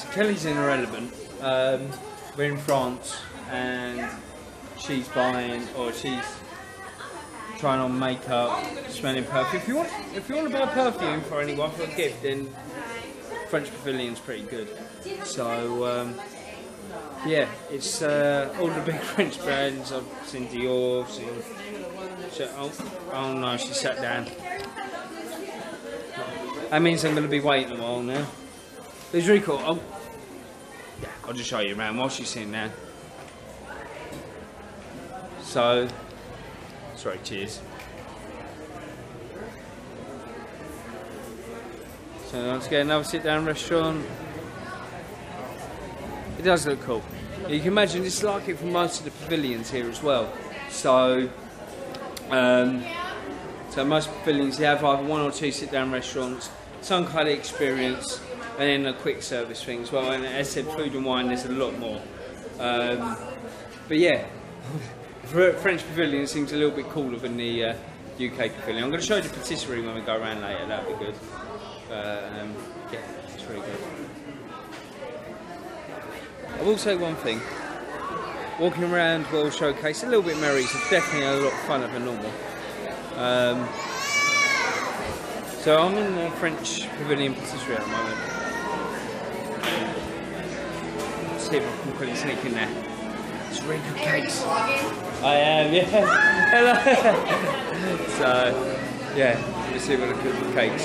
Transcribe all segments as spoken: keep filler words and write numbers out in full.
Kelly's irrelevant. Um, we're in France and she's buying, or she's trying on makeup, smelling perfume. If you want, if you want to buy perfume for anyone for a gift, then French Pavilion's pretty good. So um, yeah, it's uh, all the big French brands. I've seen Dior, I've seen. Oh, oh no, she sat down. That means I'm going to be waiting a while now. It's really cool. I'll, yeah, I'll just show you around while she's sitting down. So, sorry, cheers. So let's get another sit-down restaurant. It does look cool. You can imagine it's like it for most of the pavilions here as well. So, um, so most pavilions you have either one or two sit-down restaurants, some kind of experience, and then a quick service thing as well. And as I said, food and wine, there's a lot more. Um, but yeah. French Pavilion seems a little bit cooler than the uh, U K Pavilion. I'm going to show you the patisserie when we go around later, that'll be good. Uh, um, yeah, it's really good. I will say one thing. Walking around World Showcase, a little bit merry, so definitely a lot funner than normal. Um, so I'm in the French Pavilion patisserie at the moment. Let's see if I can quickly sneak in there. It's really good cakes. I am, yeah. Hello. So, yeah, let's see what I cook with cakes.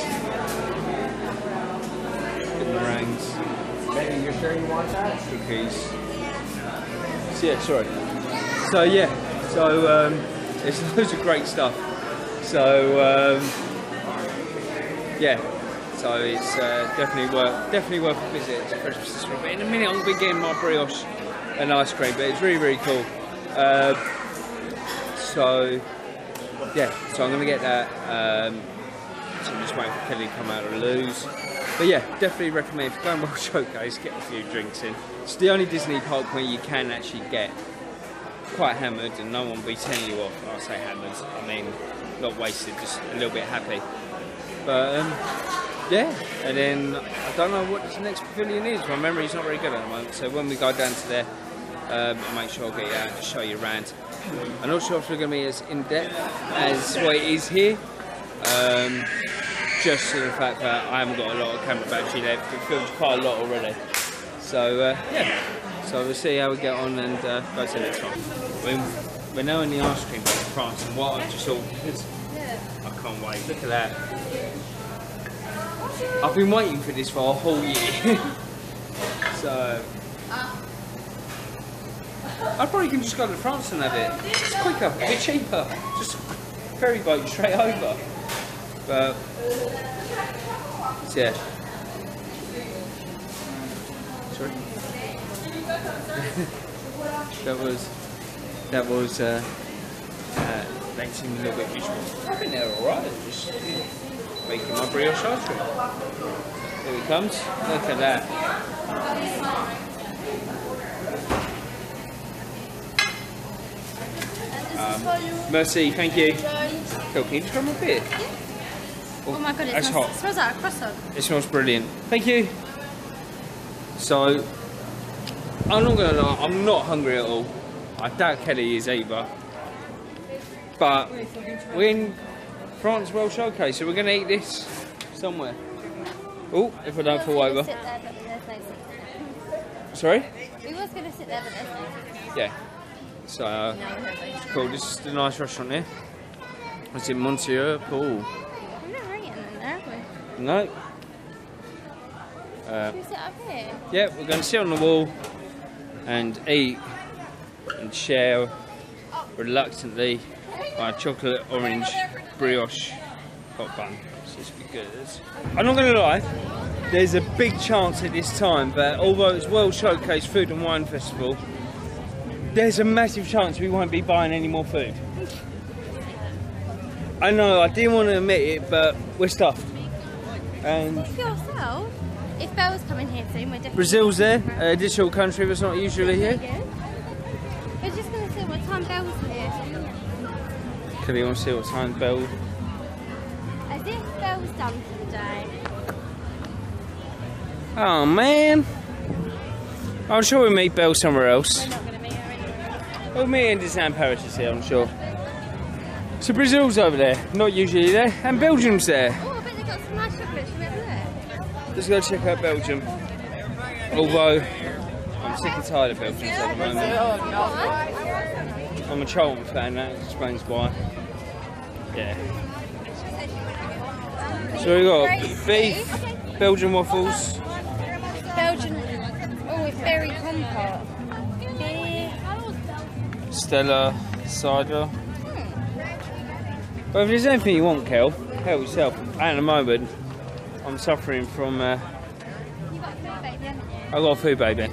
Good meringues. Maybe you're sure you want that? Cookies. So, yeah, sorry. So, yeah, so um, it's loads of great stuff. So, um, yeah, so it's uh, definitely worth definitely worth a visit to French Patisserie. But in a minute, I'm going to be getting my brioche and ice cream, but it's really, really cool. Uh, so, yeah, so I'm going to get that. Um, so I'm just waiting for Kelly to come out of lose. But yeah, definitely recommend if you go and World Showcase, get a few drinks in. It's the only Disney park where you can actually get quite hammered and no one will be telling you off. I say hammered, I mean not wasted, just a little bit happy. But um, yeah, and then I don't know what the next pavilion is. My memory's not very good at the moment, so when we go down to there, um, I'll make sure I'll get you out and show you around. I'm not sure if we're going to be as in depth as what it is here, um, just to the fact that I haven't got a lot of camera battery left. It feels quite a lot already. So uh, yeah, so we'll see how we get on and uh, go to the next one. We're, we're now in the ice cream bar in France, and what I just thought, I can't wait. Look at that. I've been waiting for this for a whole year. So I probably can just go to France and have it. It's quicker, a bit cheaper. Just ferry boat straight over. But yeah. Sorry. that was that was uh, uh, that seemed a little bit visual. I think they're alright. Just making my brioche ice cream. Here it comes. Look at that. Um, merci, thank you. Cool, can you just grab my beer? Yeah. Oh, oh my god, it that's smells, hot. It smells like a croissant. It smells brilliant. Thank you. So, I'm not gonna lie, I'm not hungry at all. I doubt Kelly is either. But we're in France World Showcase, so we're gonna eat this somewhere. Oh, if I don't fall over. Sit there, but there's no seat. Sorry? We was gonna sit there, but there's no seat. Yeah. So, uh, cool. This is the nice restaurant here. It's in Monsieur Paul. We're not really in there, are we? No. Uh, Should we sit up here? yeah, we're going to sit on the wall and eat and share reluctantly my chocolate orange brioche hot bun. So this will be good. I'm not going to lie, there's a big chance at this time that although it's World Showcase Food and Wine Festival, there's a massive chance we won't be buying any more food. I know, I didn't want to admit it, but we're stuffed. And Think for yourself. If Belle's coming here soon, we're definitely... Brazil's there, an additional country that's not usually here. We're just going to see what time Belle's here. Can you want to see what time Belle? As if Belle's done for the day. Oh man! I'm sure we'll meet Belle somewhere else. We're not going to meet her anyway. We'll meet in Disneyland Paris is here, I'm sure. So Brazil's over there, not usually there, and Belgium's there. Oh, I bet they've got some nice chocolate. Should we have a look? Let's go check out Belgium. Although, I'm sick and tired of Belgium at the moment. I'm a Charlton fan, that explains why. Yeah. So we got beef, Belgian waffles. Belgian, oh, it's berry compote. Beer. Stella cider. Well, if there's anything you want, Kel, help yourself. At the moment, I'm suffering from. Uh, You've got food, baby, haven't you? I got a food baby.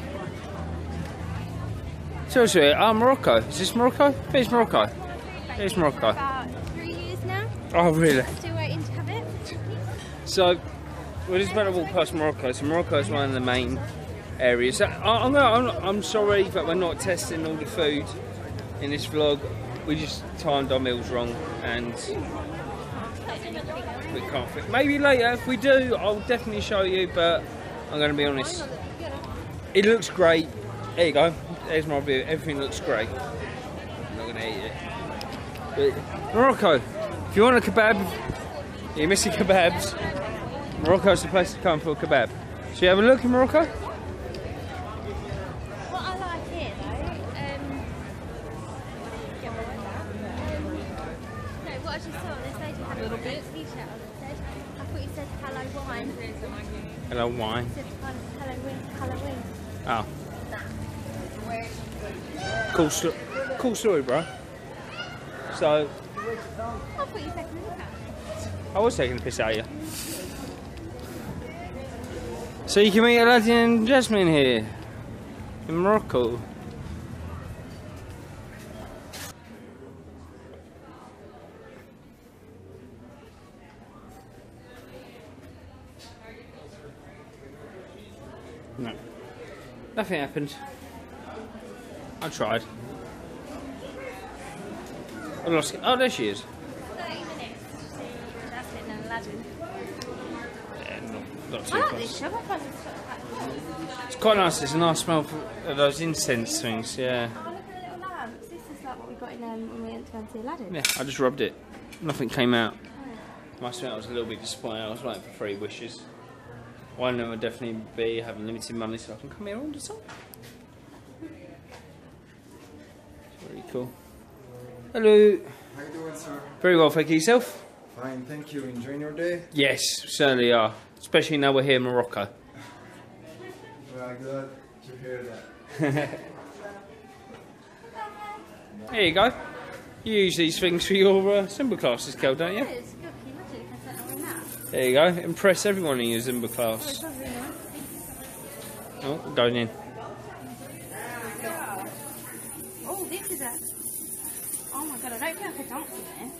Seriously, ah, Morocco. Is this Morocco? I think it's Morocco. It's Morocco. About three years now. Oh, really? Still waiting to have it. So, we're just about to walk past Morocco. So Morocco is one of the main areas. I, I'm, I'm, I'm sorry that we're not testing all the food in this vlog. We just timed our meals wrong and we can't fit. Maybe later, if we do, I'll definitely show you, but I'm going to be honest. It looks great. There you go. There's my review. Everything looks great. I'm not going to eat it. But Morocco, if you want a kebab, you're missing kebabs. Morocco's the place to come for a kebab. Should you have a look in Morocco? What I like here, though, um, no, what I just saw on this stage, you had a little bit t-shirt on it. Said, I thought you said hello wine. Hello wine. It said hello wine, hello wine. Oh. Cool, sto cool story, bro. So, I thought you were taking a look at it. I was taking a piss out of you. So you can meet Aladdin and Jasmine here in Morocco. No, nothing happened. I tried. I lost. Oh, there she is. thirty minutes to see Jasmine and Aladdin. Yeah, not, not too I like close. this show. I find it's sort of like... It's quite nice. There's a nice smell of those incense things. Yeah. Oh, look at the little lamps. This is like what we got in um, when we went to go and see Aladdin. Yeah. I just rubbed it. Nothing came out. Must admit, I was a little bit disappointed. I was waiting for three wishes. One of them would definitely be having limited money, so I can come here all the time. Very cool. Hello. How you doing, sir? Very well, thank you. Yourself? Fine, thank you. Enjoying your day? Yes, certainly are. Especially now we're here in Morocco. Well, glad to hear that. There you go. You use these things for your uh, Zumba classes, Kel, don't you? It is. Look, you imagine if I sat on that. There you go. Impress everyone in your Zumba class. Oh, going in. Oh, this is a... Oh my god, I don't feel like I dance in there.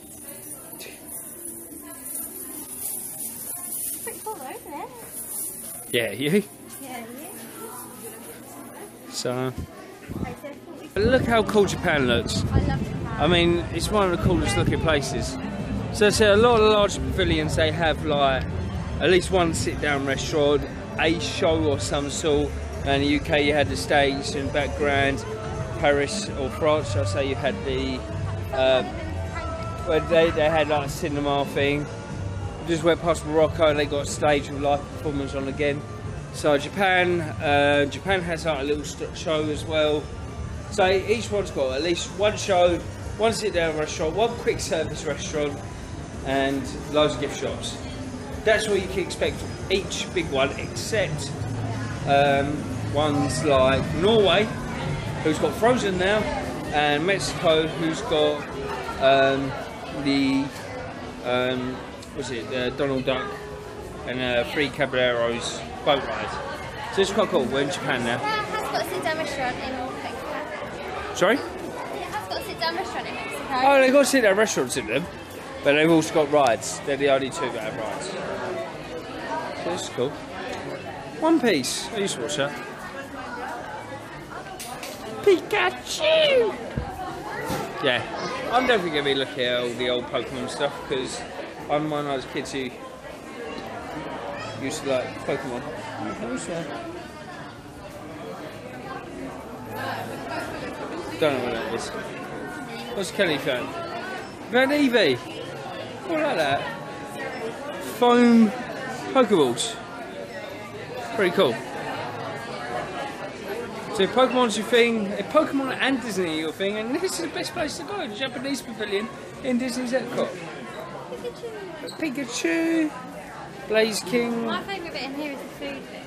Pretty cool though, isn't it? Yeah, you. Yeah, yeah. So, but look how cool Japan looks. I love Japan. I mean, it's one of the coolest looking places. So, I say a lot of the large pavilions, they have like at least one sit-down restaurant, a show or some sort. And in the U K, you had the stage in the background. Paris or France, I say you had the uh, where they they had like a cinema thing. Just went past Morocco and they got a stage with live performance on again. So Japan, uh, Japan has like a little show as well. So each one's got at least one show, one sit-down restaurant, one quick service restaurant, and loads of gift shops. That's what you can expect from each big one, except um, ones like Norway, who's got Frozen now, and Mexico, who's got um, the um, what's it, uh, Donald Duck and uh, Three Caballeros boat ride. So it's quite cool. We're in Japan now. It has got a sit-down restaurant in Mexico. Sorry? It has got a sit-down restaurant in Mexico. Oh, they've got sit-down restaurants in them, but they've also got rides. They're the only two that have rides. So this is cool. One Piece. I used to watch that. Pikachu! Yeah, I'm definitely going to be looking at all the old Pokemon stuff because I'm one of those kids who used to like Pokemon. don't know what that is. What's Kelly found? Van Evie. What like that? Foam Pokeballs. Pretty cool. So if Pokemon's your thing, if Pokemon and Disney are your thing, and this is the best place to go, the Japanese pavilion in Disney's Epcot. Pikachu. Pikachu, Blaze King. My favourite bit in here is the food bit.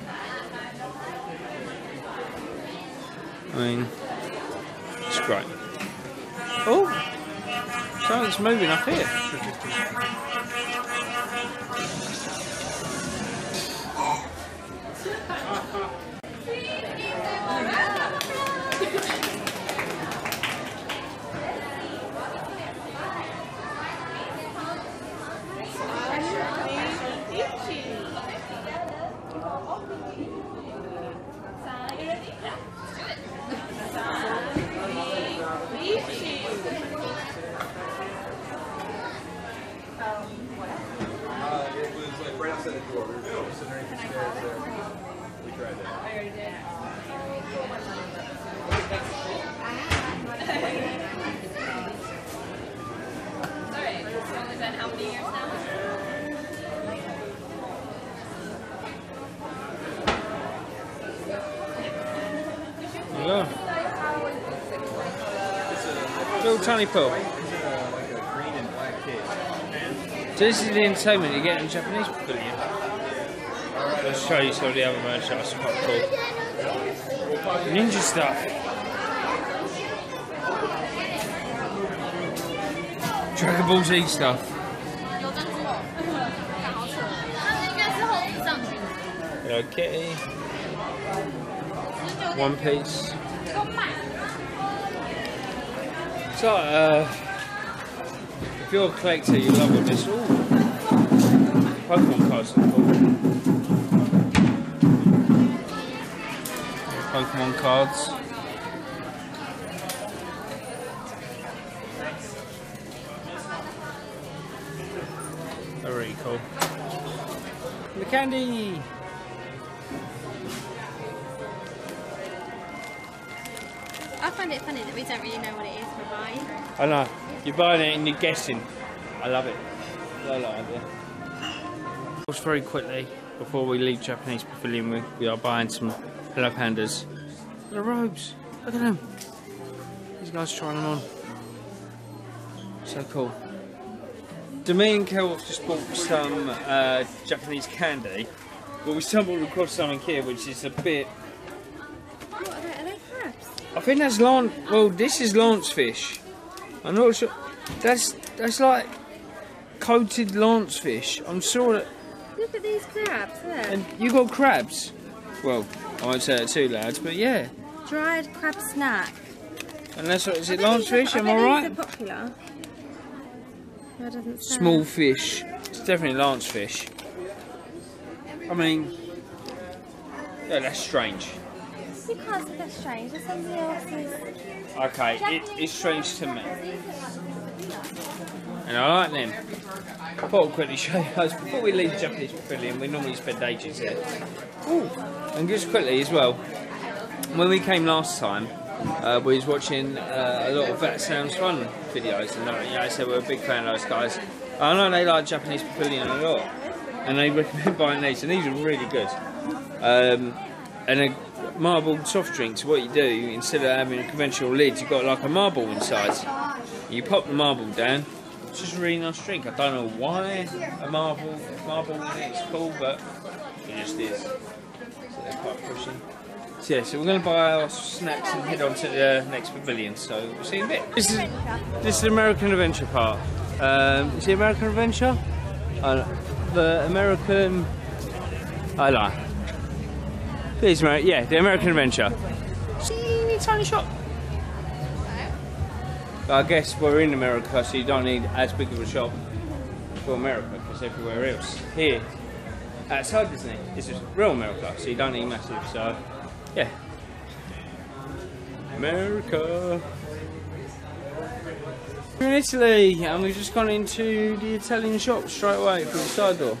I mean, it's great. Oh, something's moving up here. Hello. Little tiny pool. So this is the entertainment you get in the Japanese pavilion. I'll show you some of the other merchandise, quite cool. Ninja stuff. Dragon Ball Z stuff. Hello Kitty. One Piece. So, uh, if you're a collector, you love all this. Ooh. Pokemon cards are cool. Pokemon cards. They're really cool. The candy! I find it funny that we don't really know what it is we're buying. I know. You're buying it and you're guessing. I love it. I like it. Just very quickly, before we leave Japanese Pavilion, we, we are buying some Hello Pandas. The robes. Look at them. These guys are trying them on. So cool. So me and Kel just bought some uh, Japanese candy. But we stumbled across something here which is a bit... What are they? Are they crabs? I think that's lance. Well, this is lance fish. I'm not sure. That's that's like coated lance fish. I'm sure that. Look at these crabs there. And you got crabs. Well, I won't say it too loud, but yeah. Dried crab snack. And that's what is it? I bet Lance these are- fish? Am I bet right? These are popular. That doesn't say. Small fish. It's definitely lance fish. I mean, yeah, that's strange. You can't say that's strange. That's somebody else's. Okay, it, it's strange to me. And I like them. I thought I'd quickly show you guys before we leave the Japanese Pavilion. We normally spend ages here. Ooh. And just quickly as well, when we came last time, uh, we was watching uh, a lot of That Sounds Fun videos, and uh, yeah, I said we're a big fan of those guys. I know they like Japanese Pavilion a lot, and they recommend buying these, and these are really good. Um, and a marble soft drink, so what you do, instead of having a conventional lid, you've got like a marble inside. You pop the marble down. It's just a really nice drink. I don't know why a marble marble in it's cool, but it just is. So they're quite pushing. So yeah, so we're going to buy our snacks and head on to the next pavilion. So we'll see you in a bit. This is this is the American Adventure part. Um, is the American Adventure? Uh, the American. I lie. Please, Mary. Yeah, the American Adventure. Teeny tiny shop. But I guess we're in America, so you don't need as big of a shop for America, because everywhere else here outside Disney is just real America, so you don't need massive. So yeah, America. We're in Italy, and we've just gone into the Italian shop straight away through the side door.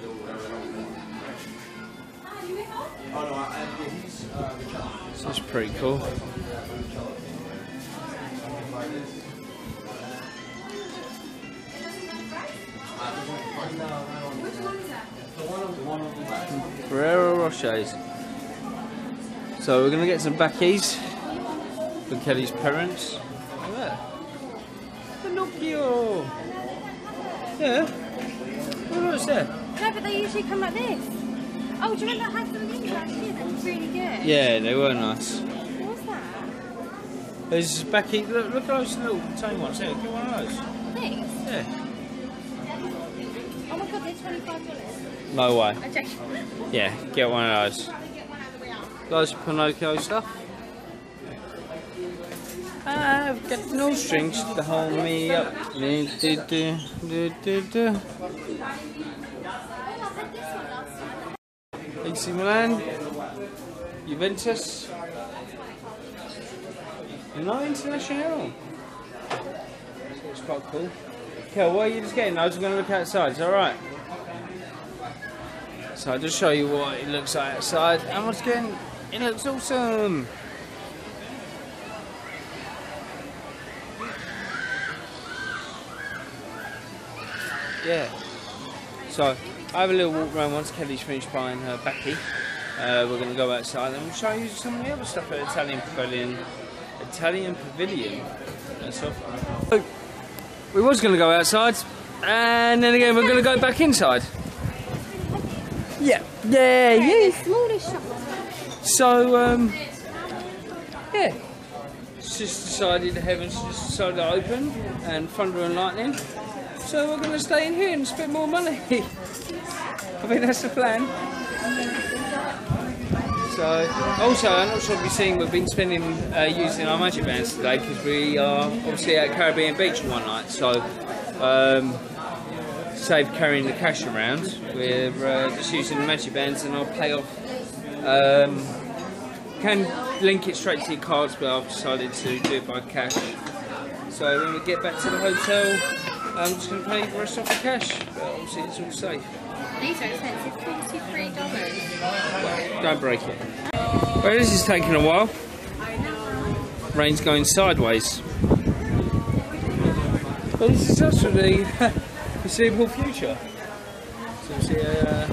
So it's pretty cool. Ferrero Rochers. So we're gonna get some backies for Kelly's parents. Look at that. Pinocchio! Yeah. What was that? No, but they usually come like this. Oh, do you remember I had some of these last year? They were really good. Yeah, they were nice. What was that? There's backy. Look, look at those little tiny ones there. Get one of those. These? Yeah. Oh my god, they're twenty-five dollars. No way. I checked. Yeah, get one of those. Loads of Pinocchio stuff. I've got no strings to hold me up. Do, do, do, do, do, do. A C Milan, Juventus, no international. It's quite cool. Kel, what are you just getting? I was going to look outside. Is that alright? So I'll just show you what it looks like outside. And once again, it looks awesome. Yeah. So I have a little walk around once Kelly's finished buying her backy. Uh, we're going to go outside and we'll show you some of the other stuff at Italian Pavilion. Italian Pavilion. That's all. So, we was going to go outside, and then again we're going to go back inside. Yeah, yeah, yeah. The smallest shop. So, um, yeah. It's just decided the heavens just decided to open and thunder and lightning. So we're going to stay in here and spend more money. I think that's the plan. So, also, I'm not sure if you've seen, we've been spending, uh, using our magic bands today because we are obviously at Caribbean Beach one night. So, um, save carrying the cash around, we're uh, just using the magic bands and I'll pay off. Um, can link it straight to your cards, but I've decided to do it by cash. So when we get back to the hotel, I'm just going to pay the rest off the cash, but obviously it's all safe. These are expensive, forty-three dollars. Well, don't break it. Well, this is taking a while. Rain's going sideways. But this is just for the foreseeable future. So see, uh,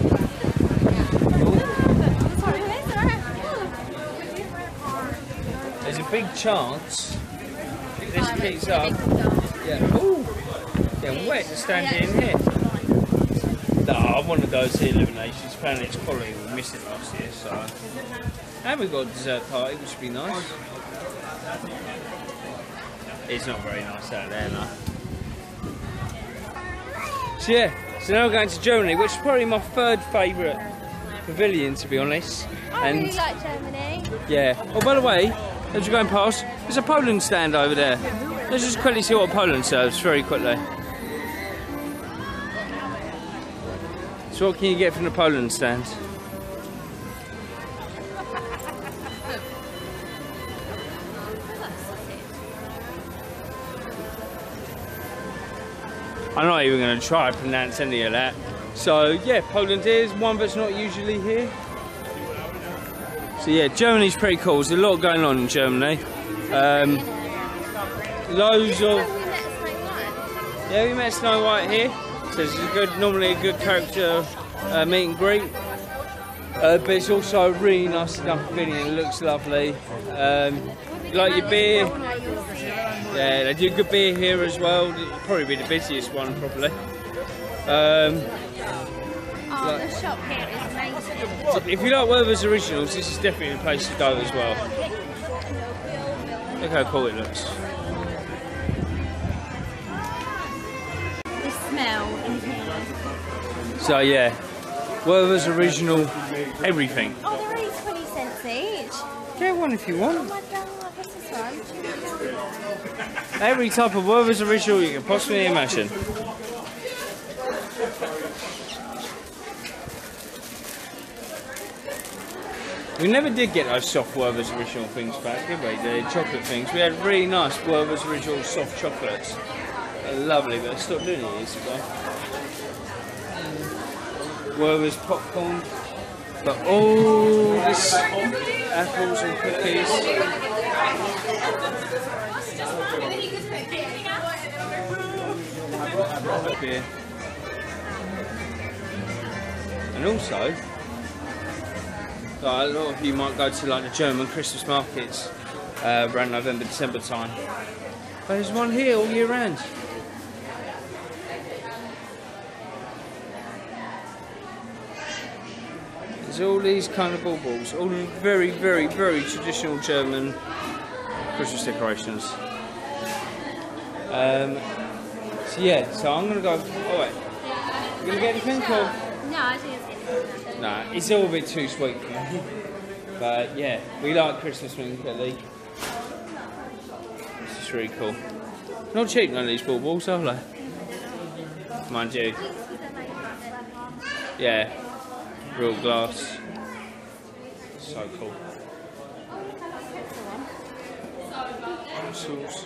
there's a big chance if this keeps up. Yeah. Ooh. Yeah, wet standing in here. No, I'm one of those here, IllumiNations. Apparently it's quality, we missed it last year, so. And we've got a dessert party, which would be nice. It's not very nice out there, no. So yeah, so now we're going to Germany, which is probably my third favourite pavilion, to be honest. I and really like Germany. Yeah. Oh, by the way, as you're going past, there's a Poland stand over there. Let's just quickly see what Poland serves, very quickly. So what can you get from the Poland stand? I'm not even going to try to pronounce any of that. So yeah, Poland is one that's not usually here. So yeah, Germany's pretty cool. There's a lot going on in Germany. Um, loads of... Yeah, we met Snow White here. So this is a good, normally a good character uh, meet and greet. Uh, but it's also a really nice enough pavilion. It looks lovely. Um, you like your beer? Yeah, they do good beer here as well. It'll probably be the busiest one, probably. Um, Oh, like, the shop here is amazing. if you like Werther's Originals, this is definitely the place to go as well. Look how cool it looks. The smell is here. So yeah, Werther's Original everything. Oh, they're only twenty cents each. Get one if you Oh want. my god, what's this one? Every type of Werther's Original you can possibly imagine. We never did get those soft Werther's Original things back, did we? The chocolate things. We had really nice Werther's Original soft chocolates. They're lovely, but I stopped doing it years ago. Werther's popcorn. But all this apples and cookies. Beer. And also, like, a lot of you might go to like the German Christmas markets uh, around November, December time. But there's one here all year round. There's all these kind of baubles, all very, very, very traditional German Christmas decorations. Um, so yeah, so I'm gonna go. Oh wait, you gonna get anything? Or? No, I didn't get anything. Nah, it's all a bit too sweet for me. But yeah, we like Christmas when we get these. This is really cool. Not cheap, none of these baubles, are they? Mind you. Yeah, real glass. So cool. Sauce.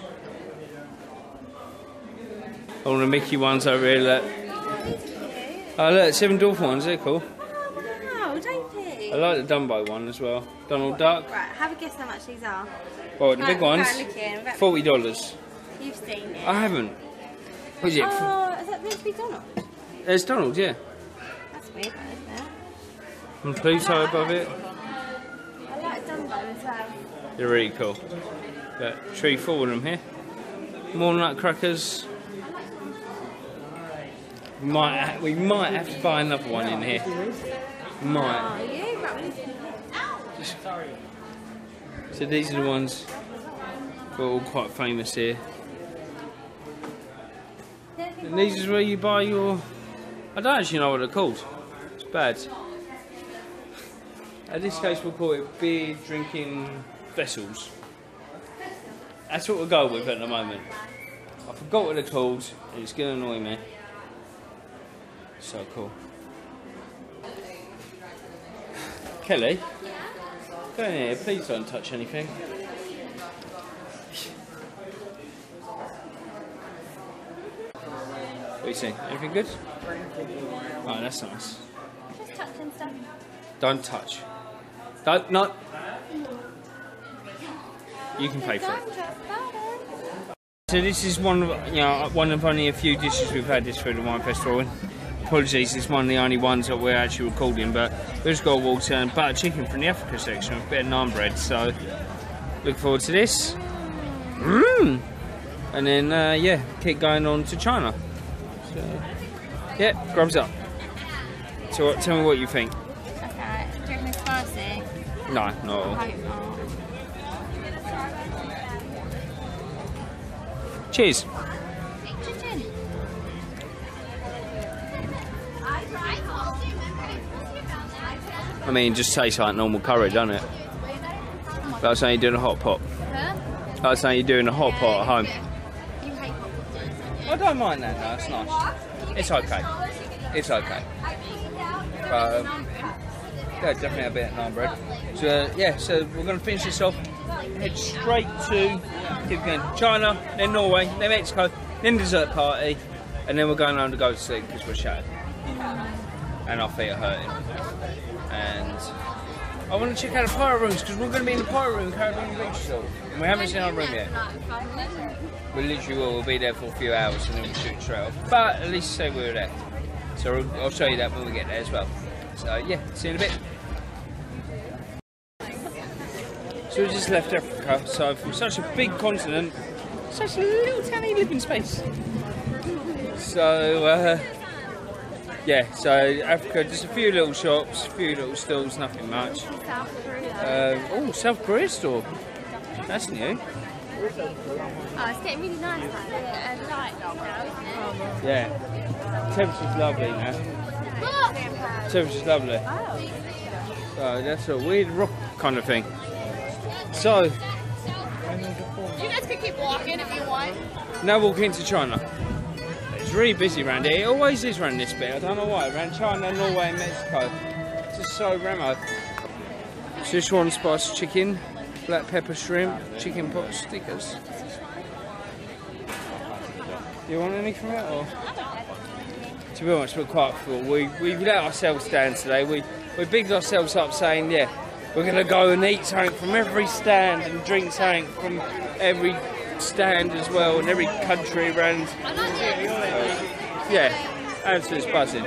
All the Mickey ones over here, look. Oh look, Seven Dwarf ones, they're cool. Oh wow, don't you? I like the Dumbo one as well. Donald Duck. Right, have a guess how much these are. Oh, the big Go- go ones? looking, about- Forty dollars. You've seen it. I haven't. What is it? Oh, is that meant to be Donald? There's Donald, yeah. That's weird, isn't it? And Pluto above it. I like Dumbo as well. They're really cool. But tree four of them here. More nutcrackers. We might, ha we might have to buy another one in here. Might. Oh, you? Right, we need to- So these are the ones that are all quite famous here. And these is where you buy your... I don't actually know what they're called. It's bad. In this case we'll call it beer drinking vessels. That's what we'll go with at the moment. I forgot what they're called. It's going to annoy me. So cool. Kelly? Go in here, please don't touch anything. What do you think? Anything good? Oh, that's nice. Just touching stuff. Don't touch. Don't, not. You can pay for it. So this is one of, you know, one of only a few dishes we've had this food and wine festival. And apologies, it's one of the only ones that we're actually recording. But we've just got water and butter chicken from the Africa section with a bit of naan bread. So look forward to this. Mmm. And then uh, yeah, keep going on to China. So yeah, grubs up. So what, tell me what you think. Okay, do you reckon it's spicy? No, not at all. I hope not. Cheers. I mean, it just tastes like normal curry, doesn't it? Like saying you're doing a hot pot. Huh? Like saying you're doing a hot pot at home. You hate hot pots. I don't mind that, no, it's nice. It's okay. It's okay. But, um, yeah, definitely a bit of naan bread. So, uh, yeah, so we're going to finish this off. Head straight to, keep going, China, then Norway, then Mexico, then dessert party, and then we're going home to go to sleep because we're shattered. And our feet are hurting. And I want to check out the pirate rooms because we're going to be in the pirate room in Caribbean Beach Resort. And we haven't seen our room yet. We literally will we'll be there for a few hours and then we'll shoot straight off. But at least say we were there. So I'll show you that when we get there as well. So yeah, see you in a bit. So we just left Africa, so from such a big continent, such a little tiny living space. So uh, yeah, so Africa, just a few little shops, a few little stalls, nothing much. South Korea. Uh, oh, South Korea store. That's new. Oh, it's getting really nice like that. Uh, light now, isn't it? Yeah. Temperature's lovely now. What? Temperature's lovely. Oh. So that's a weird rock kind of thing. So, You guys could keep walking if you want. now walking into China. It's really busy around here. It always is around this bit. I don't know why. Around China, Norway and Mexico. It's just so ramo. Sichuan spice chicken, black pepper shrimp, chicken pot stickers. Do you want any from it? Or? To be honest, we're quite full. We, we've let ourselves down today. We, we bigged ourselves up saying, yeah, we're going to go and eat something from every stand and drink something from every stand as well, and every country around. I like the Uh, yeah, absolutely buzzing.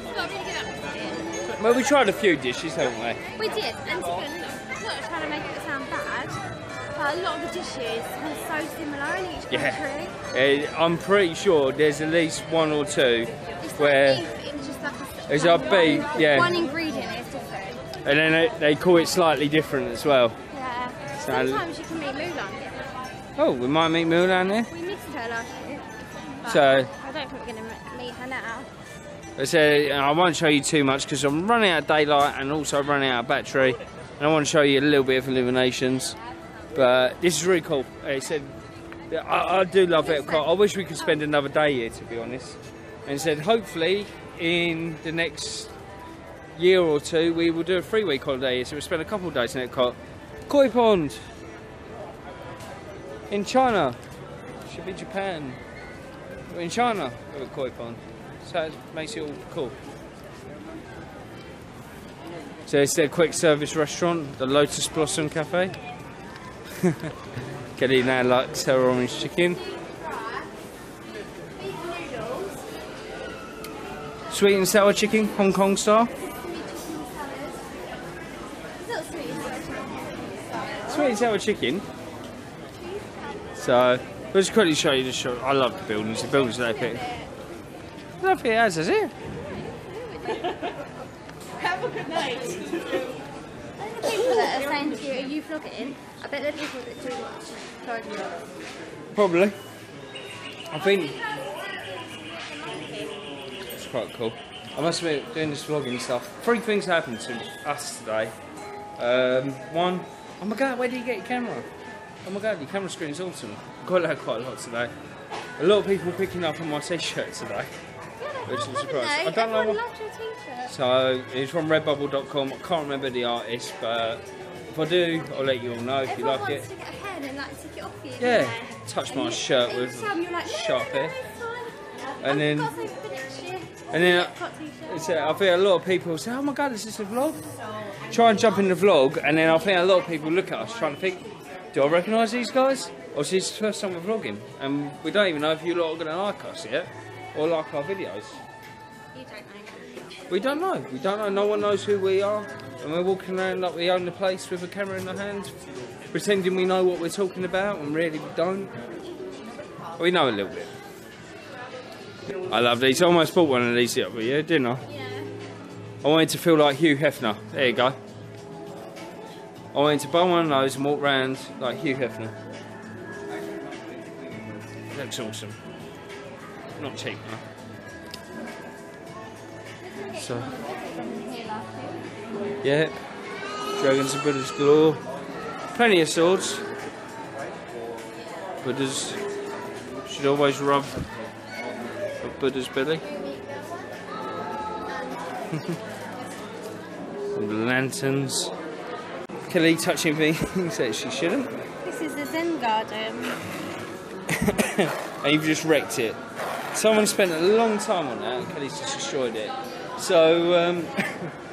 Well, we tried a few dishes, haven't we? We did, and to be honest, I'm not trying to make it sound bad, but a lot of the dishes are so similar in each country. Yeah, uh, I'm pretty sure there's at least one or two It's where like beef, it's just like a, Is like our beef, one, yeah. one ingredient is different. and then they, they call it slightly different as well. Yeah. So- Sometimes you can meet Mulan. Oh, we might meet Mulan there. We missed her last year. But So- I don't think we're going to meet her now. I said I won't show you too much because I'm running out of daylight and also running out of battery, and I want to show you a little bit of IllumiNations. But this is really cool. He said, I, I do love Epcot. I wish we could spend another day here, to be honest. And he said, hopefully in the next year or two we will do a three-week holiday here, so we'll spend a couple of days in Epcot. Koi Pond in China. Should be Japan. We're in China with a Koi Pond. So it makes it all cool. So it's their quick service restaurant, the Lotus Blossom Cafe. Kelly now likes her orange chicken. Sweet and sour chicken, Hong Kong style. Sweet and sour chicken. So, we'll just quickly show you the shop. I love the buildings, the buildings are epic. I don't think it has, has it? Have a good night. The people that are saying to you, are you vlogging? I bet they're people that do watch Florida vlogs. Probably. I think it's quite cool. I must admit, doing this vlogging stuff, three things happened to us today. Um, one, oh my god, where do you get your camera? Oh my god, your camera screen is awesome. I got that quite a lot today. A lot of people picking up on my t-shirt today. Which is a surprise. I don't Everyone know. loves your t-shirt. So it's from redbubble dot com. I can't remember the artist, but if I do, I'll let you all know if you Everyone like it. wants to get a pen and like take it off you. Yeah, don't they? touch And my you- shirt and with you tell them, you're like, no, sharp no, no, hair. it's fine. And I've then- got something for next year. And then Epcot t-shirt. it's, uh, I think a lot of people say, "Oh my god, is this a vlog?" Try and jump in the vlog, and then I think a lot of people look at us trying to think, "Do I recognise these guys? Or is this the first time we're vlogging?" And we don't even know if you lot are going to like us yet, or like our videos. You don't know. We don't know. We don't know. No one knows who we are, and we're walking around like we own the place with a camera in our hand, pretending we know what we're talking about, and really we don't. We know a little bit. I love these. I almost bought one of these the other year, didn't I? Yeah. I wanted to feel like Hugh Hefner. There you go. I wanted to buy one of those and walk around like Hugh Hefner. Looks awesome. Not cheap, though. So, yep. Dragons and Buddhas galore. Plenty of swords. Buddhas should always rub a Buddha's belly. All the lanterns. Kelly touching me, says she shouldn't. This is the Zen garden. And you've just wrecked it. Someone spent a long time on that and Kelly's just destroyed it. So, um... There's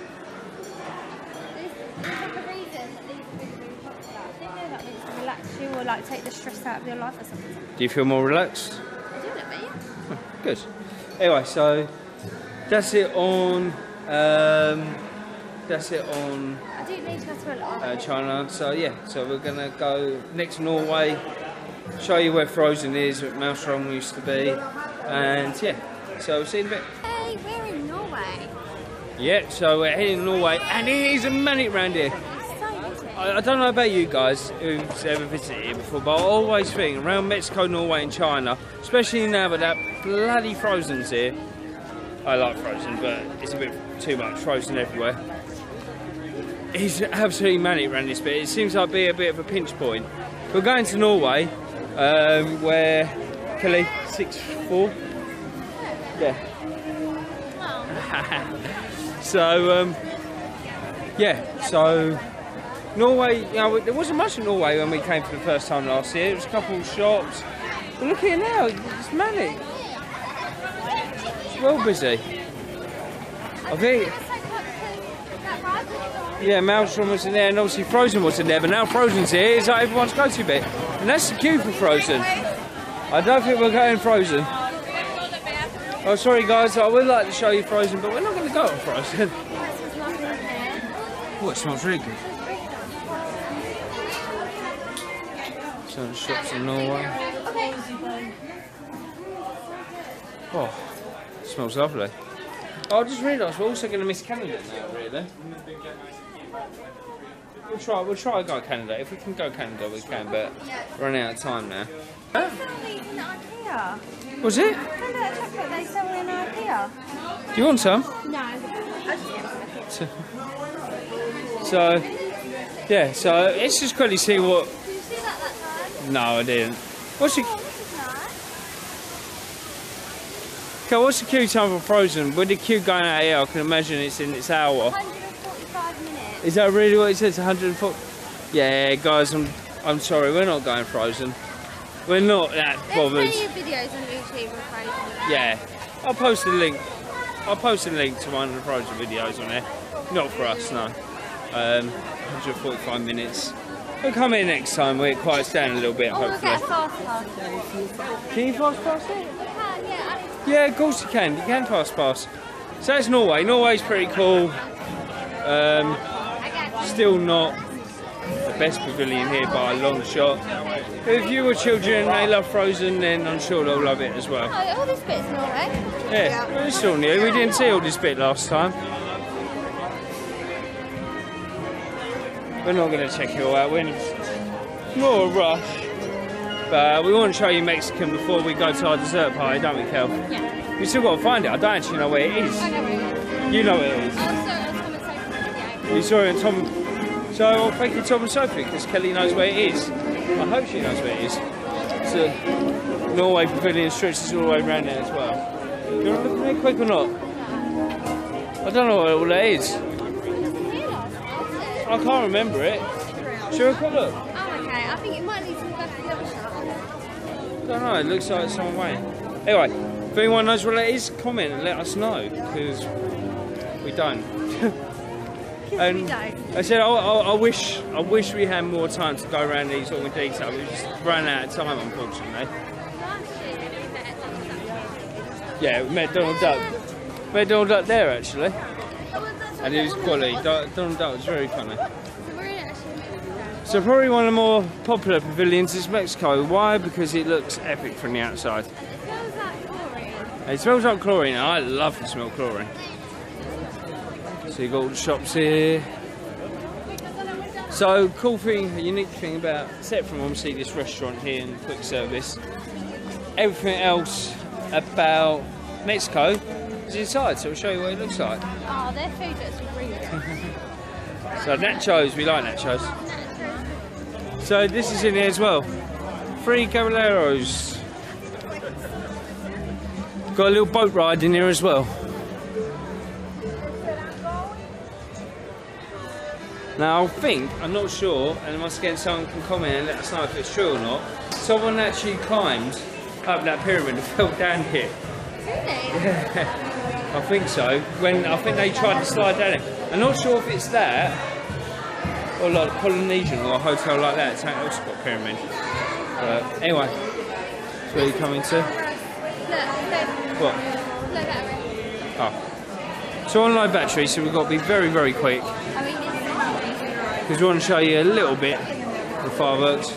like a reason that these are really, really popular. I think they're like meant to relax you or like take the stress out of your life or something. do you feel more relaxed? I do it, mate. Good. Anyway, so that's it on... Um, that's it on I do need to go to a lot. uh, China. So yeah, so we're gonna go next Norway, show you where Frozen is, where Maelstrom used to be, and yeah, so we'll see you in a bit. Hey, we're in Norway. Yeah, so we're heading to Norway, and it is a manic round here. It's so busy. I, I don't know about you guys who's ever visited here before, but I always think around Mexico, Norway and China, especially now with that bloody Frozen's here. I like Frozen, but it's a bit too much Frozen everywhere. It's absolutely manic around this bit. It seems like be a bit of a pinch point. We're going to Norway, um, where Kelly, six four. Yeah. Wow. So, um, yeah, so Norway, you know, there wasn't much in Norway when we came for the first time last year. There was a couple of shops. But look here now, it's manic. It's well busy. I think, Yeah, Maelstrom was in there, and obviously Frozen was in there, but now Frozen's here. It's like everyone's go-to bit, and that's the queue for Frozen. I don't think we're going Frozen. Oh, sorry guys, I would like to show you Frozen, but we're not going to go on Frozen. Oh, it smells really good. Some shops in Norway. Oh, it smells lovely. Oh, I just realised we're also going to miss Canada now, really. We'll try, we'll try to go Canada. If we can go Canada, we can, but we're running out of time now. Huh? Was it? They sell in IKEA. Do you want some? No. So, so, yeah, so let's just quickly see what... Did you see that that time? No, I didn't. What's the... Oh, this is nice. Okay, what's the queue time for Frozen? With the queue going out here, I can imagine it's in its hour. one hundred forty-five minutes. Is that really what it says? one hundred forty? Yeah, guys, I'm I'm sorry, we're not going Frozen. We're not that bothered. There's plenty of videos on YouTube of Frozen. Yeah, I'll post a link. I'll post a link to one of the Frozen videos on there. Not for us, no. Um, one hundred forty-five minutes. We'll come in next time. We'll quiet us down a little bit, Oh, we'll hopefully. get a fast pass. Can you fast pass it? We can, yeah. Yeah, of course you can. You can fast pass. So that's Norway. Norway's pretty cool. Um, still not the best pavilion here by a long shot. But if you were children and they love Frozen, then I'm sure they'll love it as well. Oh, all this bit's Norway. Yeah, well, it's all new. We didn't see all this bit last time. We're not going to check it all out. We're in not a rush. But we want to show you Mexican before we go to our dessert party, don't we, Kel? Yeah. We still got to find it. I don't actually know where it is. I know where it is. You know where it is. I saw it on Tom and Sophie's video. You saw it on Tom. So well, thank you, Tom and Sophie, because Kelly knows where it is. I hope she knows where it is. So Norway Pavilion stretches all the way around there as well. You want to look at it quick or not? I don't know what all that is. I can't remember it. Should we have a quick look? Oh, okay. I think it might need to go to the other shop. I don't know, it looks like it's some way. Anyway, if anyone knows what it is, comment and let us know, because we don't. And we don't. I said, I, I, I wish I wish we had more time to go around these all in detail. We just ran out of time, unfortunately. Last year we met Donald Duck. Yeah, we met Donald Duck. We met Donald Duck there, actually. And it was quality. Do- Donald Duck was very funny. So probably one of the more popular pavilions is Mexico. Why? Because it looks epic from the outside. It smells like chlorine. It smells like chlorine, and I love the smell of chlorine. So you've got all the shops here. So cool thing, a unique thing about, except from obviously this restaurant here and quick service, everything else about Mexico is inside. So we'll show you what it looks like. Oh, their food looks really good. So nachos, we like nachos. So this is in here as well. Three Caballeros. Got a little boat ride in here as well. Now I think, I'm not sure, and once again someone can comment and let us know if it's true or not, someone actually climbed up that pyramid and fell down here. Really? Yeah, I think so. When I think they tried to slide down it. I'm not sure if it's that, or like Polynesian or a hotel like that. It's also got a pyramid. But anyway, that's where you're coming to. Look, look. What? Look at it. Oh. So on low battery, so we've got to be very, very quick. I mean, it's Because we want to show you a little bit of the fireworks.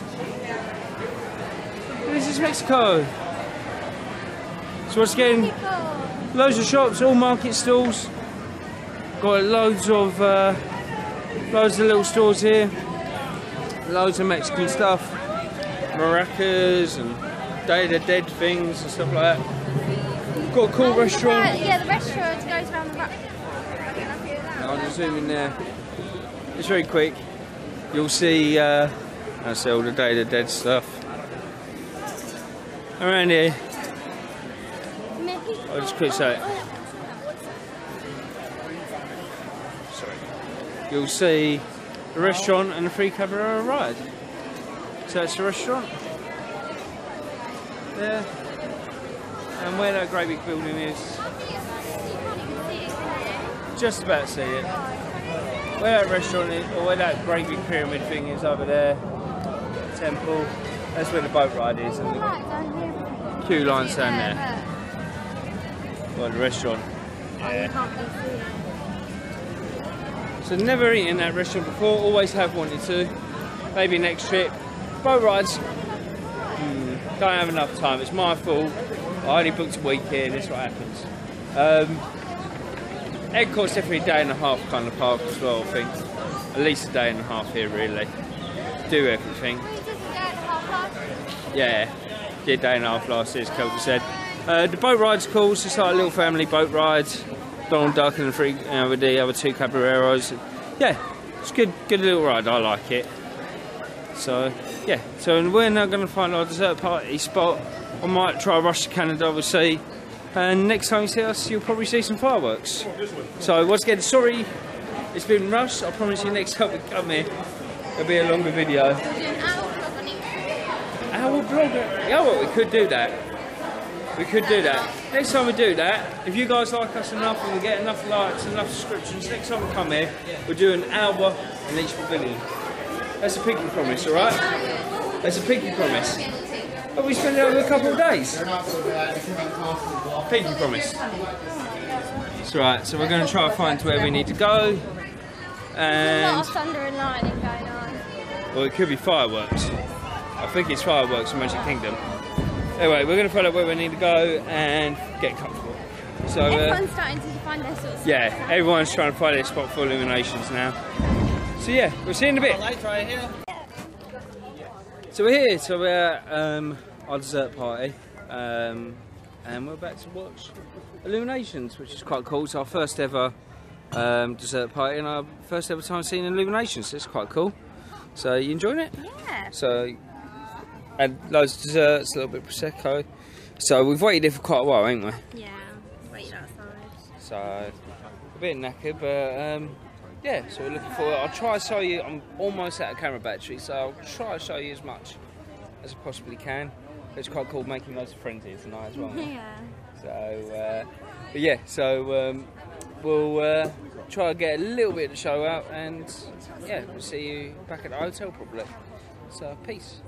This is Mexico. So once again, loads of shops, all market stalls. Got loads of uh, loads of little stores here. Loads of Mexican stuff, maracas and Day of the Dead things and stuff like that. Got a cool restaurant. Right, yeah, the restaurant goes around the back. I'll just zoom in there. It's very quick. You'll see, uh, I see all the Day of the Dead stuff around here. I'll just quick say it. Sorry. You'll see the restaurant and the free cabaret ride. So that's the restaurant. There. And where that great big building is. Just about to see it. where that restaurant is, or where that great big pyramid thing is over there, temple, that's where the boat ride is. And the queue line's down there. Well, the restaurant. Yeah. So never eaten at that restaurant before, always have wanted to. Maybe next trip. Boat rides, hmm, don't have enough time, it's my fault. I only booked a week here, that's what happens. Um, Epcot's definitely a day and a half kind of park as well, I think. At least a day and a half here, really. Do everything. Yeah, did a day and a half last year, as Kelvin said. Uh, the boat ride's cool, it's just like a little family boat ride. Donald Duck and the three, you know, with the other two caballeros. Yeah, it's good, good little ride. I like it. So yeah, so we're now going to find our dessert party spot. I might try rush to Canada, we'll see. And next time you see us, you'll probably see some fireworks. So once again, sorry, it's been rushed. I promise you, next time we come here, there'll be a longer video. Our blogger. Yeah, well, we could do that. We could do that. Next time we do that, if you guys like us enough and we get enough likes and enough subscriptions, next time we come here, we'll do an hour in each pavilion. That's a pinky promise, alright? That's a pinky promise. But we spend it over a couple of days. Pinky promise. That's right, so we're going to try and find where we need to go. And a lot of thunder and lightning going on. Well, it could be fireworks. I think it's fireworks in Magic Kingdom. Anyway, we're going to find out where we need to go and get comfortable. So, everyone's uh, starting to find their sort of yeah, spot. everyone's trying to find their spot for IllumiNations now. So yeah, we'll see you in a bit. Right here. So we're here, so we're at um, our dessert party, um, and we're about to watch IllumiNations, which is quite cool. It's our first ever um, dessert party and our first ever time seeing IllumiNations, so it's quite cool. So you enjoying it? Yeah. So, and loads of desserts, a little bit of Prosecco. So we've waited here for quite a while, ain't we? Yeah, waited outside. So, a bit knackered, but um, yeah, so we're looking forward. I'll try to show you, I'm almost out of camera battery, so I'll try to show you as much as I possibly can. It's quite cool making loads of friends here tonight as well. Yeah. So, uh, but yeah, so um, we'll uh, try to get a little bit of the show out, and yeah, we'll see you back at the hotel probably. So, peace.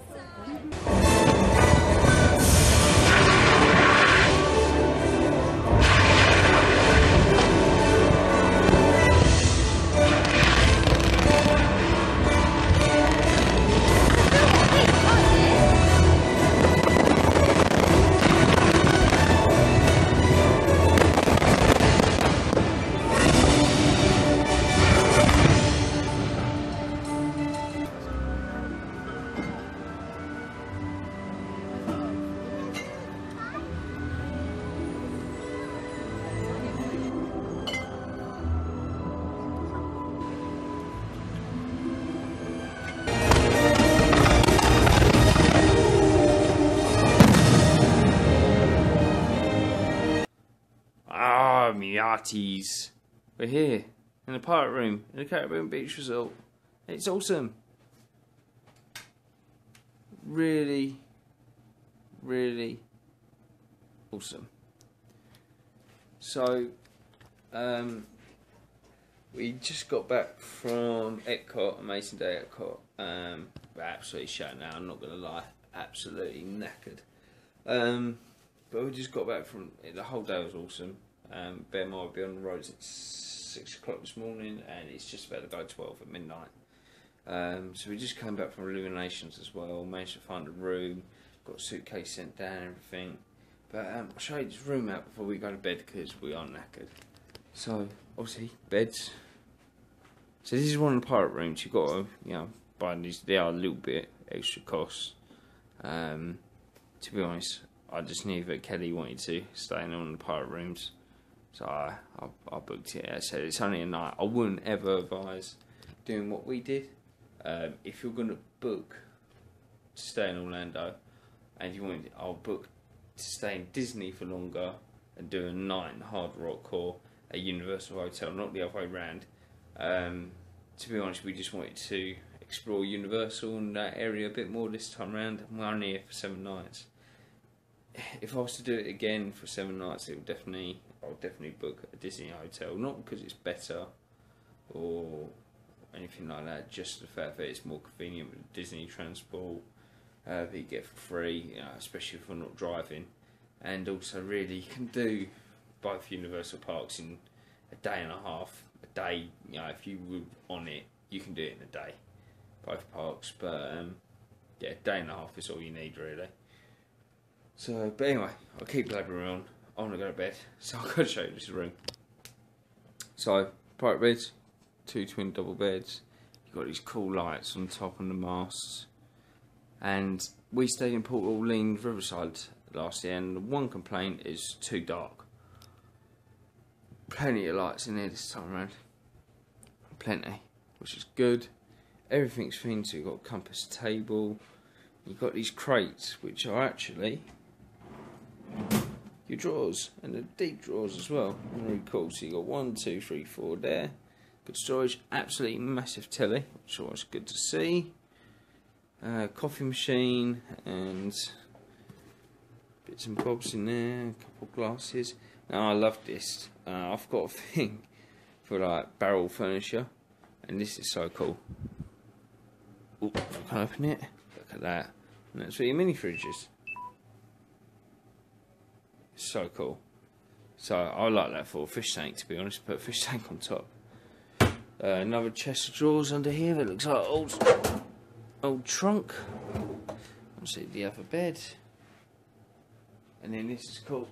Miatis. We're here in the pirate room in the Caribbean Beach Resort. It's awesome. Really, really awesome. So, um, we just got back from Epcot, amazing day at Epcot. Um, we're absolutely shut now, I'm not going to lie, absolutely knackered. Um, but we just got back from, the whole day was awesome. Um, bear in mind, we'll be on the roads at six o'clock this morning, and it's just about to go twelve at midnight. Um, so we just came back from IllumiNations as well, managed to find a room, got a suitcase sent down and everything. But um, I'll show you this room out before we go to bed because we are knackered. So, obviously, beds. So this is one of the pirate rooms. You've got to, you know, buy these. They are a little bit extra cost. Um, to be honest, I just knew that Kelly wanted to stay in one of the pirate rooms. So I, I, I booked it. I said it's only a night. I wouldn't ever advise doing what we did. Um, if you're going to book to stay in Orlando, and you want, I'll book to stay in Disney for longer and do a night in Hard Rock or a Universal Hotel, not the other way around. Um, to be honest, we just wanted to explore Universal and that area a bit more this time around. We're only here for seven nights. If I was to do it again for seven nights, it would definitely, I would definitely book a Disney hotel. Not because it's better or anything like that. Just the fact that it's more convenient with Disney transport uh, that you get for free, you know, especially if we're not driving. And also, really, you can do both Universal parks in a day and a half. A day, you know, if you were on it, you can do it in a day, both parks. But um, yeah, a day and a half is all you need, really. So, but anyway, I'll keep blabbering on. I want to go to bed, so I've got to show you this room. So, private beds, two twin double beds. You've got these cool lights on top and the masts. And we stayed in Port Orleans Riverside last year, and the one complaint is too dark. Plenty of lights in there this time around. Plenty, which is good. Everything's themed, so you've got a compass table. You've got these crates, which are actually your drawers, and the deep drawers as well. Really cool. So you've got one, two, three, four there. Good storage. Absolutely massive telly, which is always good to see. Uh, coffee machine and bits and bobs in there. A couple of glasses. Now I love this. Uh, I've got a thing for like barrel furniture, and this is so cool. Oh, I can open it. Look at that. And that's for your mini fridges. So cool. So I like that for a fish tank, to be honest. Put a fish tank on top. Uh, another chest of drawers under here that looks like old old trunk. Let's see the other bed. And then this is cool.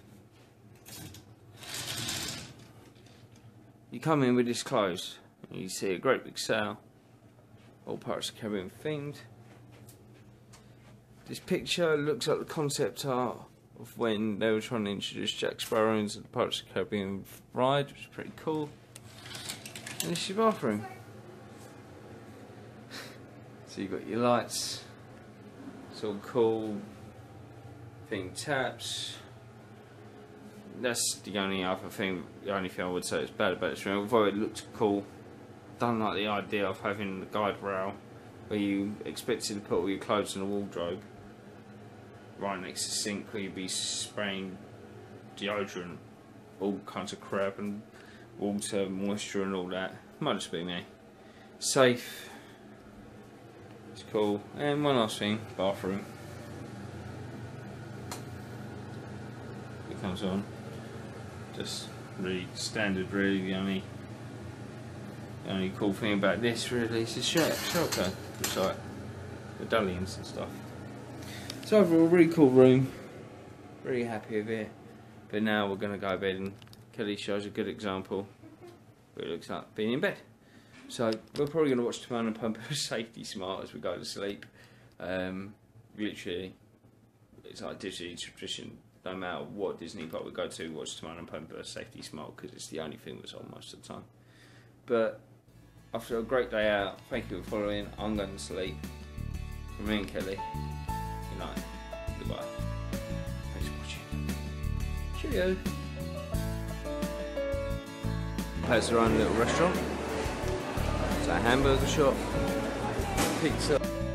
You come in with this closed, and you see a great big sale. All Pirates of the Caribbean themed. This picture looks like the concept art of when they were trying to introduce Jack Sparrow into the Pirates of the Caribbean ride, which is pretty cool. And this is your bathroom. So you've got your lights. It's all cool. Thing taps. That's the only other thing, the only thing I would say is bad about this room. Although it looks cool, don't like the idea of having the guide rail where you expected to put all your clothes in a wardrobe right next to the sink where you'd be spraying deodorant, all kinds of crap, and water, moisture and all that. Might just be me. Safe. It's cool. And one last thing, bathroom. It comes on. Just really standard, really. The only, the only cool thing about this really is the shower curtain, which is like medallions and stuff. So overall, really cool room. Really happy with it. But now we're going to go to bed, and Kelly shows a good example. But it looks like being in bed. So we're probably going to watch Timon and Pumbaa Safety Smart as we go to sleep. Um, literally, it's like Disney tradition. No matter what Disney park we go to, watch Timon and Pumbaa Safety Smart, because it's the only thing that's on most of the time. But after a great day out, thank you for following. I'm going to sleep. From me and Kelly, good night. Goodbye. Thanks for watching. Cheerio. It's our own little restaurant. It's a hamburger shop. Pizza.